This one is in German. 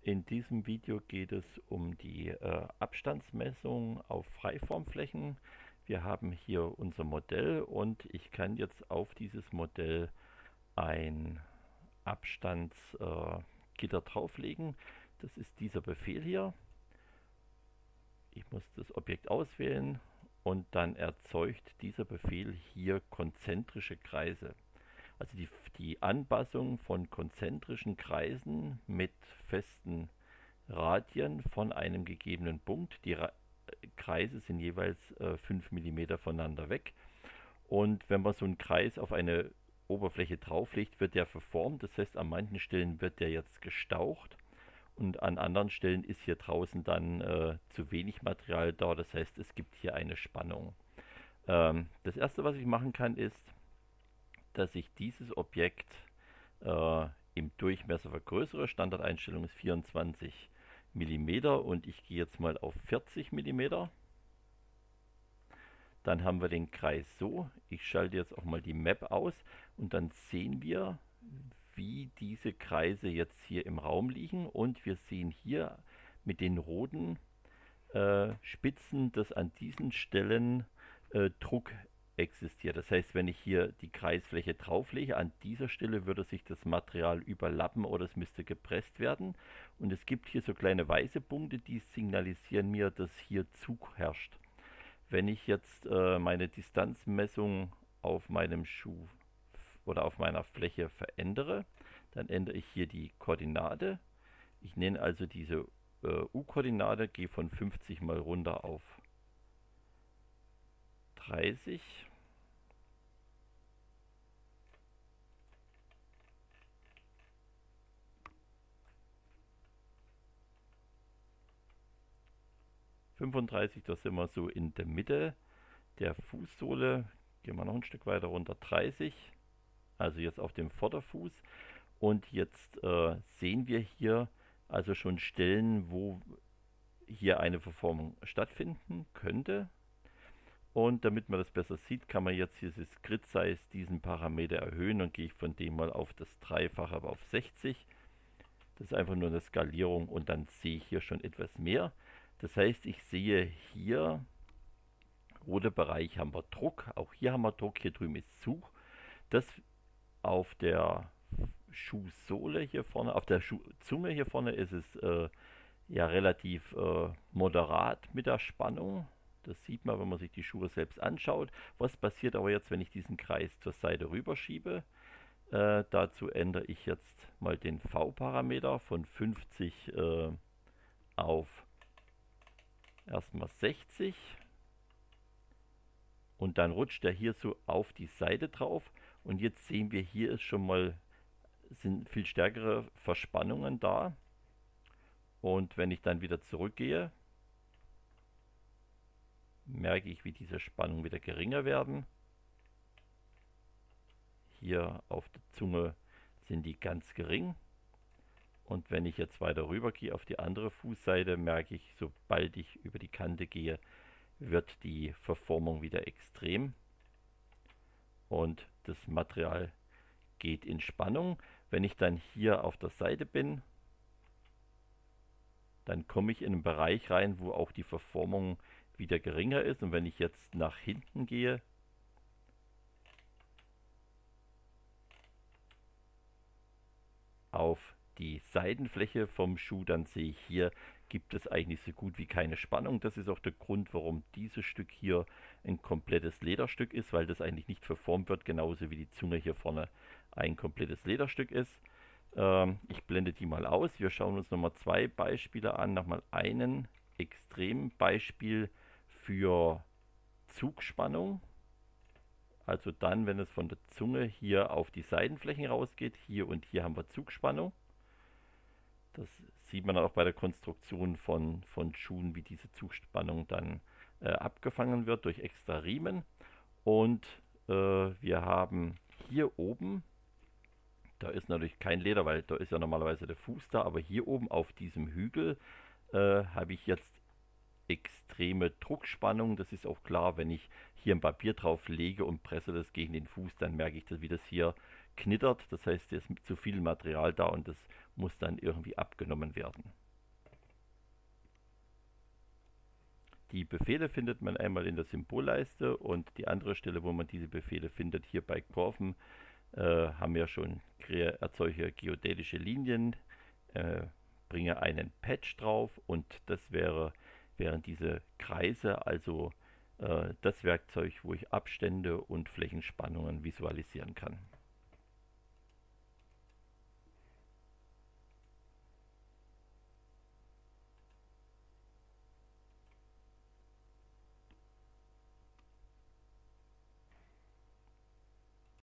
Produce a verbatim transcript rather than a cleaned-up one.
In diesem Video geht es um die äh, Abstandsmessung auf Freiformflächen. Wir haben hier unser Modell und ich kann jetzt auf dieses Modell ein Abstandsgitter äh, Gitter drauflegen. Das ist dieser Befehl hier. Ich muss das Objekt auswählen und dann erzeugt dieser Befehl hier konzentrische Kreise. Also die, die Anpassung von konzentrischen Kreisen mit festen Radien von einem gegebenen Punkt. Die Ra Kreise sind jeweils äh, fünf Millimeter voneinander weg. Und wenn man so einen Kreis auf eine Oberfläche drauflegt, wird der verformt. Das heißt, an manchen Stellen wird der jetzt gestaucht und an anderen Stellen ist hier draußen dann äh, zu wenig Material da. Das heißt, es gibt hier eine Spannung. Ähm, das erste, was ich machen kann, ist, dass ich dieses Objekt äh, im Durchmesser vergrößere. Standardeinstellung ist vierundzwanzig Millimeter und ich gehe jetzt mal auf vierzig Millimeter. Dann haben wir den Kreis so. Ich schalte jetzt auch mal die Map aus und dann sehen wir, wie diese Kreise jetzt hier im Raum liegen und wir sehen hier mit den roten äh, Spitzen, dass an diesen Stellen äh, Druck existiert. Das heißt, wenn ich hier die Kreisfläche drauflege, an dieser Stelle würde sich das Material überlappen oder es müsste gepresst werden. Und es gibt hier so kleine weiße Punkte, die signalisieren mir, dass hier Zug herrscht. Wenn ich jetzt äh, meine Distanzmessung auf meinem Schuh oder auf meiner Fläche verändere, dann ändere ich hier die Koordinate. Ich nenne also diese äh, U-Koordinate, gehe von fünfzig mal runter auf dreißig. fünfunddreißig, da sind wir so in der Mitte der Fußsohle. Gehen wir noch ein Stück weiter runter, dreißig. Also jetzt auf dem Vorderfuß. Und jetzt äh, sehen wir hier also schon Stellen, wo hier eine Verformung stattfinden könnte. Und damit man das besser sieht, kann man jetzt dieses Grid Size, diesen Parameter erhöhen und gehe ich von dem mal auf das Dreifache, aber auf sechzig. Das ist einfach nur eine Skalierung und dann sehe ich hier schon etwas mehr. Das heißt, ich sehe hier, roter Bereich haben wir Druck, auch hier haben wir Druck, hier drüben ist Zug. Das auf der Schuhsohle hier vorne, auf der Schuhzunge hier vorne ist es äh, ja relativ äh, moderat mit der Spannung. Das sieht man, wenn man sich die Schuhe selbst anschaut. Was passiert aber jetzt, wenn ich diesen Kreis zur Seite rüberschiebe? Äh, dazu ändere ich jetzt mal den V-Parameter von fünfzig äh, auf erstmal sechzig. Und dann rutscht er hier so auf die Seite drauf. Und jetzt sehen wir, hier ist schon mal, sind viel stärkere Verspannungen da. Und wenn ich dann wieder zurückgehe, merke ich, wie diese Spannungen wieder geringer werden. Hier auf der Zunge sind die ganz gering. Und wenn ich jetzt weiter rüber gehe auf die andere Fußseite, merke ich, sobald ich über die Kante gehe, wird die Verformung wieder extrem. Und das Material geht in Spannung. Wenn ich dann hier auf der Seite bin, dann komme ich in einen Bereich rein, wo auch die Verformung wieder geringer ist. Und wenn ich jetzt nach hinten gehe, auf die Seitenfläche vom Schuh, dann sehe ich hier, gibt es eigentlich so gut wie keine Spannung. Das ist auch der Grund, warum dieses Stück hier ein komplettes Lederstück ist, weil das eigentlich nicht verformt wird, genauso wie die Zunge hier vorne ein komplettes Lederstück ist. Ähm, ich blende die mal aus. Wir schauen uns nochmal zwei Beispiele an. Nochmal einen Extrembeispiel für Zugspannung. Also dann, wenn es von der Zunge hier auf die Seitenflächen rausgeht, hier und hier haben wir Zugspannung. Das sieht man auch bei der Konstruktion von, von Schuhen, wie diese Zugspannung dann äh, abgefangen wird durch extra Riemen. Und äh, wir haben hier oben, da ist natürlich kein Leder, weil da ist ja normalerweise der Fuß da, aber hier oben auf diesem Hügel äh, habe ich jetzt extreme Druckspannung. Das ist auch klar, wenn ich hier ein Papier drauf lege und presse das gegen den Fuß, dann merke ich, dass wie das hier knittert. Das heißt, es ist zu viel Material da und das muss dann irgendwie abgenommen werden. Die Befehle findet man einmal in der Symbolleiste und die andere Stelle, wo man diese Befehle findet, hier bei Kurven, äh, haben wir schon erzeuge geodätische Linien, äh, bringe einen Patch drauf und das wäre, wären diese Kreise, also äh, das Werkzeug, wo ich Abstände und Flächenspannungen visualisieren kann.